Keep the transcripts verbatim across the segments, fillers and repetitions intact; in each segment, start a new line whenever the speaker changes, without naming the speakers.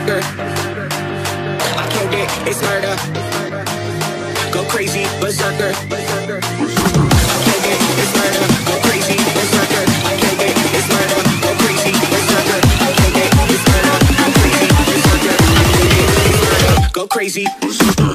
berserker. I killed it, it's murder. Go crazy, berserker. I killed it, it's murder. Go crazy, berserker. I killed it, it's murder. Go crazy, berserker. I killed it, it's murder. Go crazy, berserker. I killed it, it's murder. Go crazy, berserker.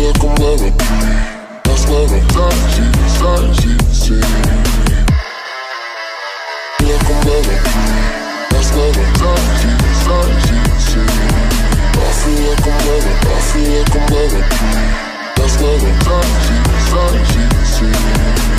like I'm better. That's what I'm touching, touching, see. Like I'm better. That's what I'm touching, touching, see. I feel like I'm better. I feel like I'm better. That's what I'm touching, touching, see.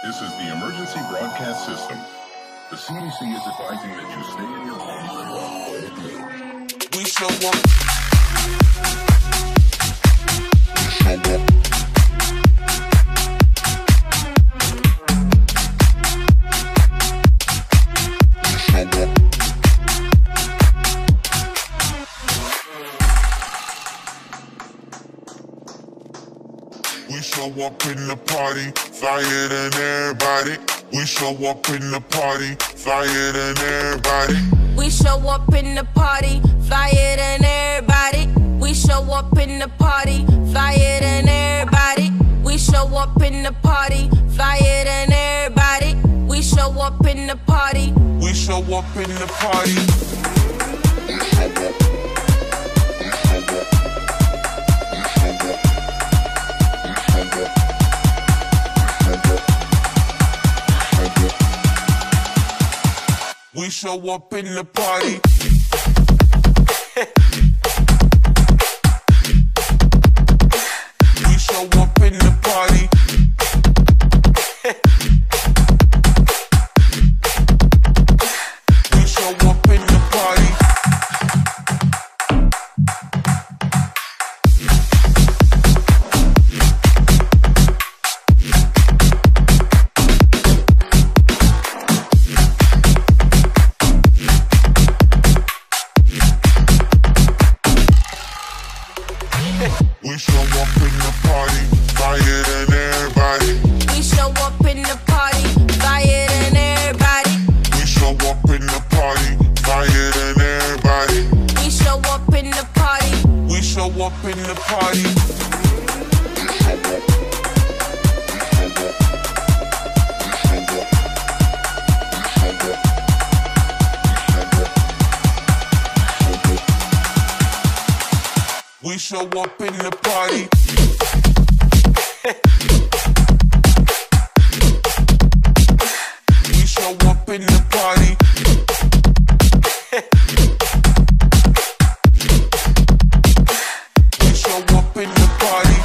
This is the emergency broadcast system. The C D C is advising that you stay in your homes throughout all of the day.
We show up. We show up. We show up in the party, flyer than everybody. We show up in the party, flyer than everybody. We show up in the party, flyer than everybody. We show up in the party, flyer than everybody. We show up in the party, flyer than everybody. We show up in the party. We show up in the party. We show up. We show up in the party. We show up in the party. We show up in the party. We show up in the party, flyer than everybody. We show up in the party, flyer than everybody. We show up in the party, flyer than everybody. We show up in the party. We show up in the party. We show up in the party. We show up in the party. We show up in the party.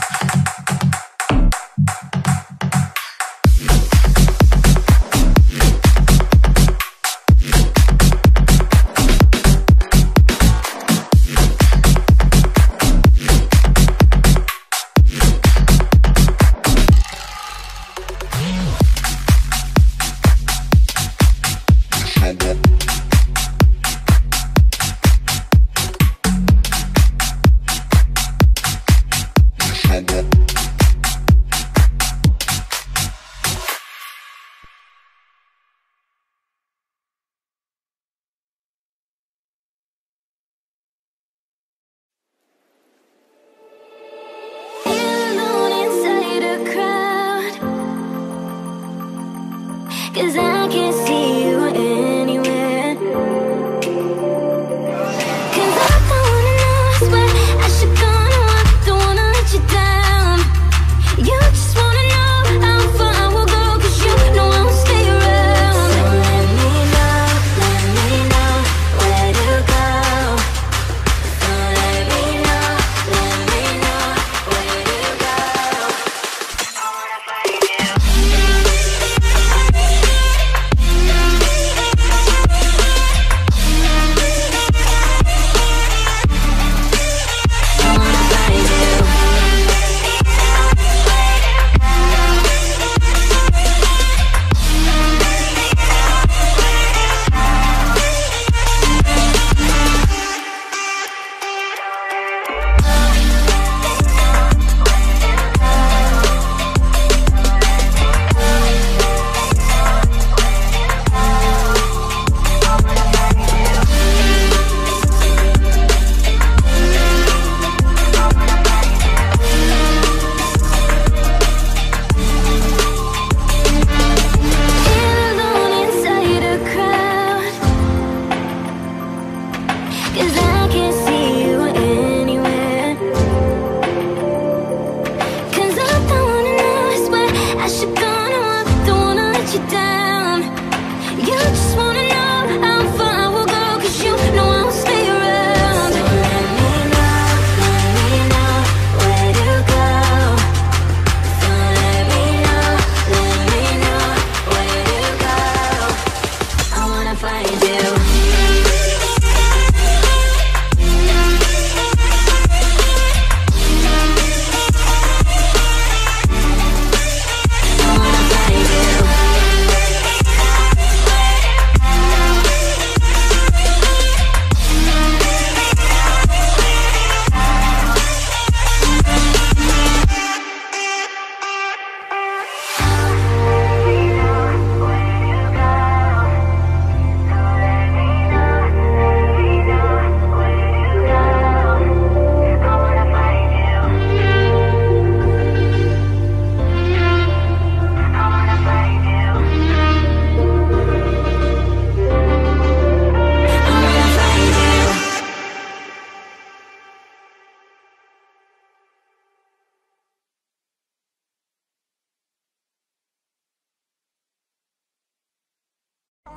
Cause I can't see you anywhere. Cause I don't wanna know, I swear I should go no, I don't wanna let you down. You just wanna know how far I will go, cause you know I won't stay around. So let me know, let me know where to go. So let me know, let me know where to go. I wanna find you. Let me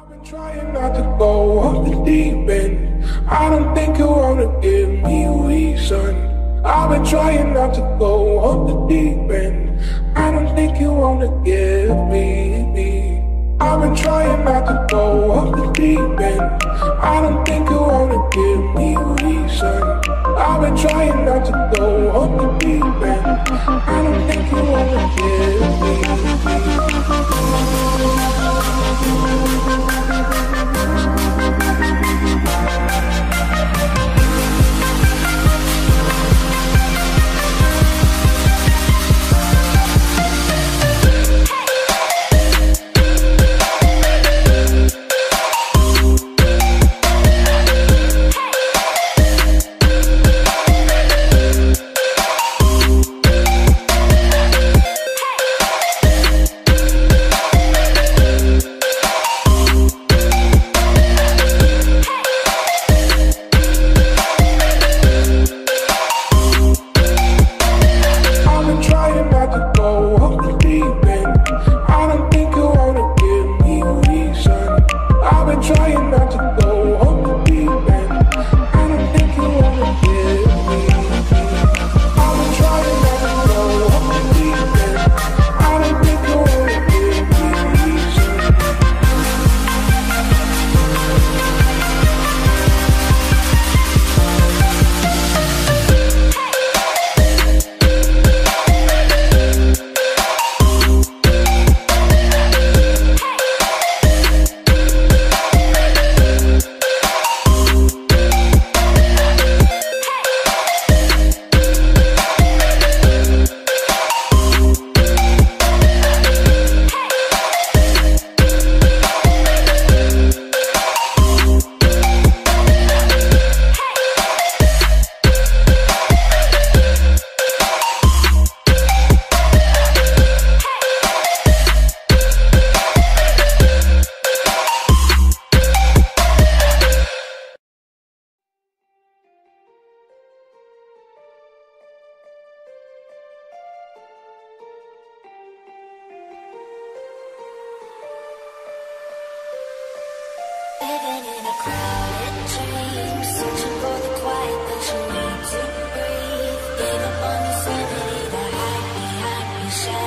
I've been trying not to go off the deep end. I don't think you wanna give me a reason. I've been trying not to go off the deep end. I don't think you wanna give me, me. I've been trying not to go off the deep end. I don't think you wanna give me a reason. I've been trying not to go off the deep end. I don't think you wanna give me,
living in a crowded dream, searching for the quiet that you need to breathe. Give up on your sanity, the hide behind your shadow.